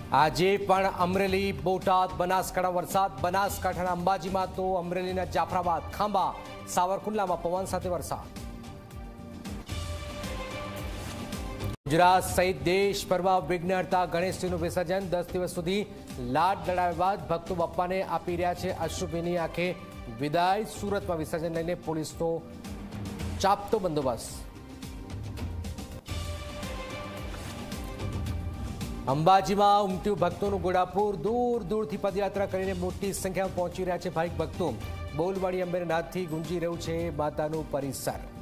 આજે પણ અમરેલી, બોટાદ, બનાસકાંઠા વરસાદ. બનાસકાંઠાના અંબાજીમાં તો અમરેલીના જાફરાબાદ, ખાંભા, સાવરકુંડલામાં પવન સાથે વરસાદ. ગુજરાત સહિત દેશભરમાં વિઘ્નહર્તા ગણેશજીનું વિસર્જન 10 દિવસ સુધી લાડ લડાવ્યા બાદ ભક્તો બાપ્પાને આપી રહ્યા છે અશ્રુભીની આંખે વિદાય. સુરતમાં વિસર્જન લઈને પોલીસનો ચાપતો બંદોબસ્ત. અંબાજીમાં ઉમટ્યું ભક્તોનું ઘોડાપુર. દૂર દૂરથી પદયાત્રા કરીને મોટી સંખ્યામાં પહોંચી રહ્યા છે ભાવિક ભક્તો. બોલવાડી અંબેનાથથી ગુંજી રહ્યું છે માતાનું પરિસર.